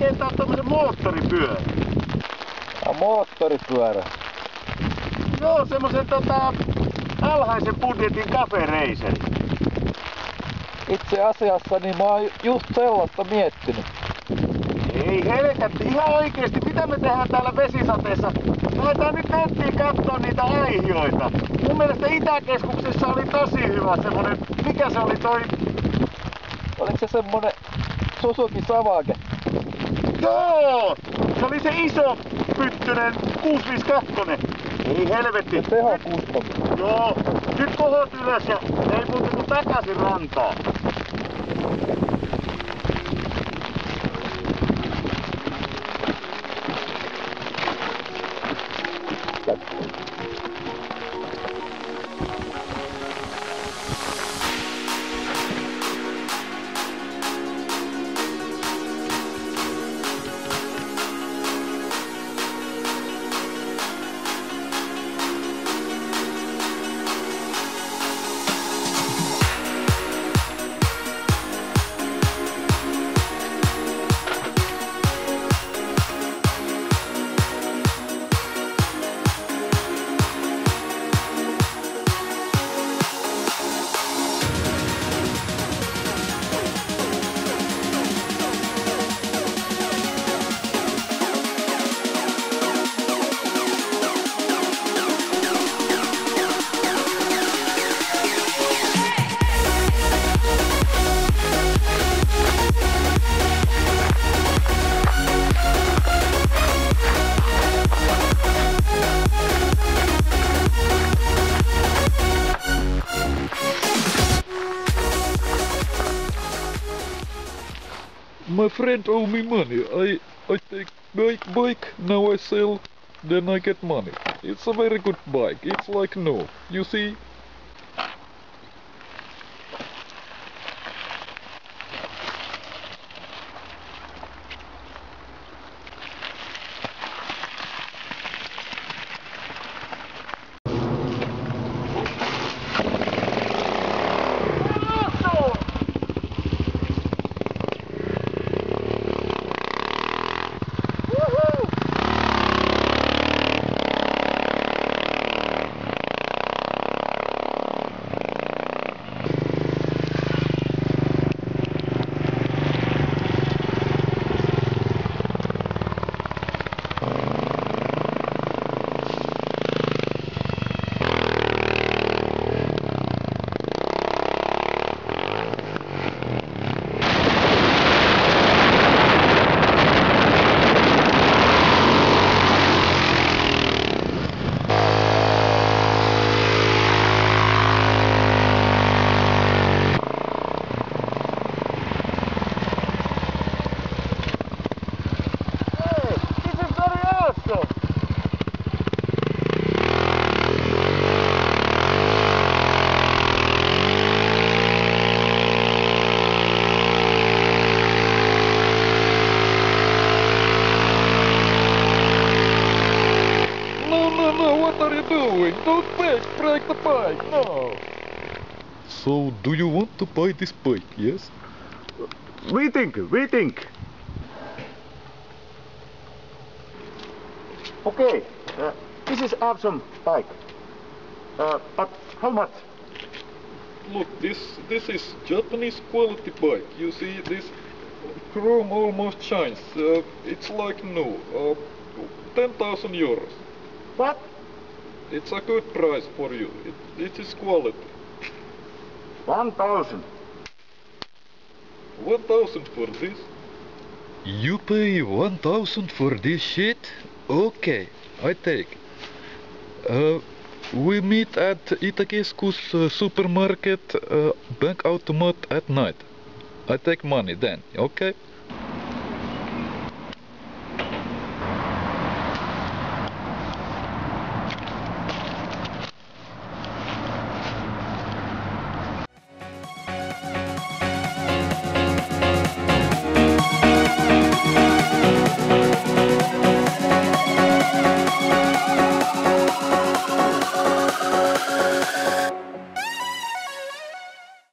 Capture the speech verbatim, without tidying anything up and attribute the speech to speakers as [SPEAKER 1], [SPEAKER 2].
[SPEAKER 1] rakentaa tommosen moottoripyörän.
[SPEAKER 2] Ja moottoripyörä.
[SPEAKER 1] Joo, semmosen tota alhaisen budjetin caferacerin.
[SPEAKER 2] Itse asiassa niin mä oon just sellaista miettinyt.
[SPEAKER 1] Ei helkatti, ihan oikeesti, mitä me tehdään täällä vesisateessa? Lähdetään nyt nettiin kattoo niitä aihioita. Mun mielestä Itäkeskuksessa oli tosi hyvä semmonen, mikä se oli toi?
[SPEAKER 2] Oliko se semmonen Suzuki Savage?
[SPEAKER 1] Joo! Se oli se iso pyttynen kuusi viisi kaksi. Ei helvetti.
[SPEAKER 2] Se tehokkuus.
[SPEAKER 1] Joo, nyt kohot ylös ja ei muuta kuin takaisin rantaan.
[SPEAKER 3] My friend owe me money. I I take bike bike, now I sell, then I get money. It's a very good bike. It's like no. You see?
[SPEAKER 2] Don't break, break the bike, no!
[SPEAKER 3] So, do you want to buy this bike, yes?
[SPEAKER 1] We think, we think. Okay, uh, this is awesome bike. Uh, but how much?
[SPEAKER 3] Look, this this is Japanese quality bike. You see, this chrome almost shines. Uh, it's like new. Uh, ten thousand euros.
[SPEAKER 1] What?
[SPEAKER 3] It's a good price for you. It, it is quality.
[SPEAKER 1] One thousand.
[SPEAKER 3] One thousand for this.
[SPEAKER 2] You pay one thousand for this shit? Okay, I take. Uh, we meet at Itäkeskus uh, supermarket uh, bank automat at night. I take money then, okay?